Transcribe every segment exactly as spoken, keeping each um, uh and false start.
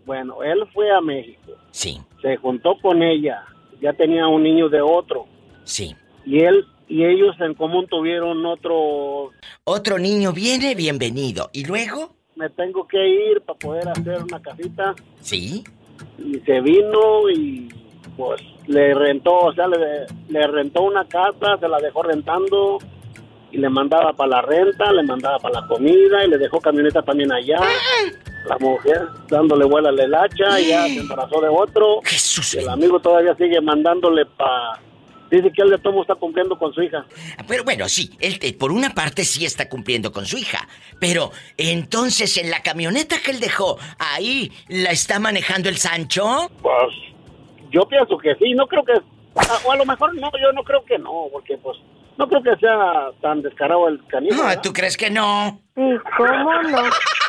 Bueno, él fue a México. Sí. Se juntó con ella. Ya tenía un niño de otro. Sí. Y él y ellos en común tuvieron otro... Otro niño viene, bienvenido. ¿Y luego? Me tengo que ir para poder hacer una casita. Sí. Y se vino y pues le rentó, o sea, le, le rentó una casa, se la dejó rentando y le mandaba para la renta, le mandaba para la comida y le dejó camioneta también allá. La mujer dándole vuela a la hilacha y ya se embarazó de otro. Jesús. El amigo todavía sigue mandándole para... Dice que él de todo está cumpliendo con su hija. Pero bueno, sí, él eh, por una parte sí está cumpliendo con su hija. Pero entonces en la camioneta que él dejó, ¿ahí la está manejando el Sancho? Pues yo pienso que sí, no creo que... O a lo mejor no, yo no creo que no, porque pues no creo que sea tan descarado el canijo. Ah, ¿tú crees que no? ¿Y cómo no?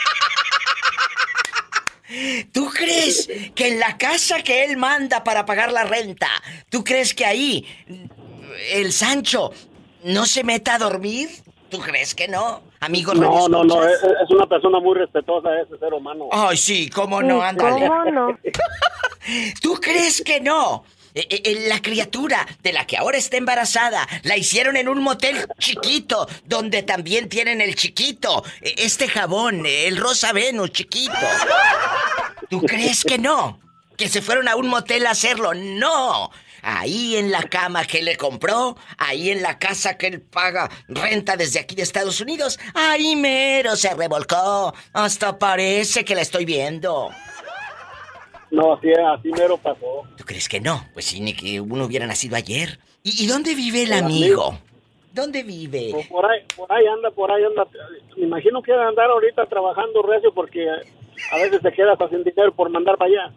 ¿Tú crees que en la casa que él manda para pagar la renta, tú crees que ahí el Sancho no se meta a dormir? ¿Tú crees que no? Amigos, no, no, no, es, es una persona muy respetuosa ese ser humano. Ay, sí, cómo no, ándale. ¿Cómo no? ¿Tú crees que no? Eh, eh, la criatura de la que ahora está embarazada la hicieron en un motel chiquito donde también tienen el chiquito, eh, este jabón, eh, el Rosa Venus chiquito. ¿Tú crees que no? Que se fueron a un motel a hacerlo. No. Ahí en la cama que le compró, ahí en la casa que él paga renta desde aquí de Estados Unidos, ahí mero se revolcó. Hasta parece que la estoy viendo. No, así, así mero pasó. ¿Tú crees que no? Pues sí, ni que uno hubiera nacido ayer. ¿Y, y dónde vive el El amigo? amigo. ¿Dónde vive? Pues por ahí, por ahí anda, por ahí anda. Me imagino que debe andar ahorita trabajando recio porque a veces se queda hasta sin dinero por mandar para allá.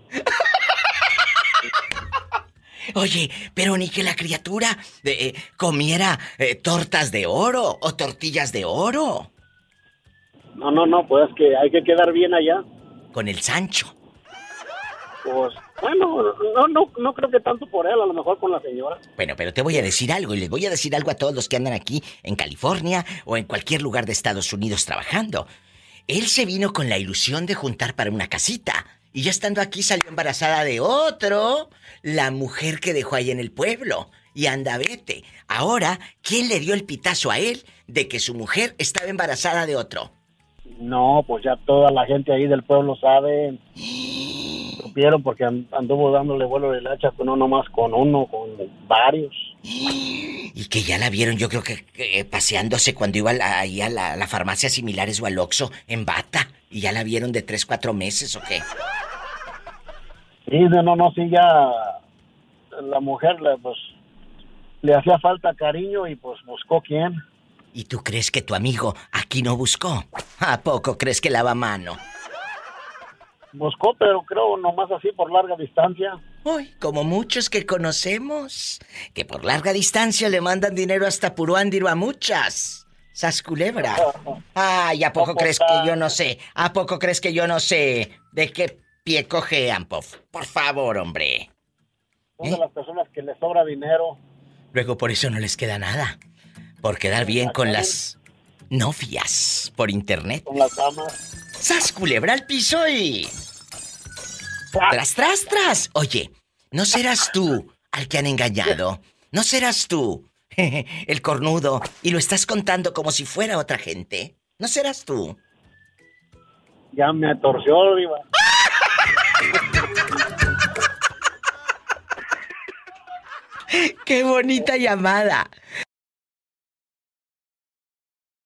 Oye, pero ni que la criatura eh, comiera eh, tortas de oro o tortillas de oro. No, no, no, pues que hay que quedar bien allá. Con el Sancho. Pues, bueno, no, no, no creo que tanto por él, a lo mejor con la señora. Bueno, pero te voy a decir algo, y les voy a decir algo a todos los que andan aquí en California o en cualquier lugar de Estados Unidos trabajando. Él se vino con la ilusión de juntar para una casita, y ya estando aquí salió embarazada de otro, la mujer que dejó ahí en el pueblo. Y anda, vete. Ahora, ¿quién le dio el pitazo a él de que su mujer estaba embarazada de otro? No, pues ya toda la gente ahí del pueblo sabe. Supieron porque anduvo dándole vuelo de hacha, no nomás con uno, con varios. Y que ya la vieron, yo creo que, que paseándose cuando iba a la, ahí a la, la farmacia similares o al Oxxo en bata. Y ya la vieron de tres, cuatro meses, ¿o qué? Sí, no, no, no, sí, ya la mujer le, pues, le hacía falta cariño y pues buscó quién. ¿Y tú crees que tu amigo aquí no buscó? ¿A poco crees que lava mano? Buscó, pero creo nomás así por larga distancia. Uy, como muchos que conocemos, que por larga distancia le mandan dinero hasta Puruándiro a muchas. ¡Sas culebra! Ay, ¿a poco crees que yo no sé? ¿A poco crees que yo no sé de qué pie cojean, pof? Por favor, hombre. Son ¿Eh? de las personas que les sobra dinero. Luego por eso no les queda nada. Por quedar bien con las novias por internet. Con las damas. ¡Sas culebra al piso y... ¡Tras, tras, tras! Oye, ¿no serás tú al que han engañado? ¿No serás tú el cornudo y lo estás contando como si fuera otra gente? ¿No serás tú? Ya me torció, Diva. ¡Qué bonita llamada!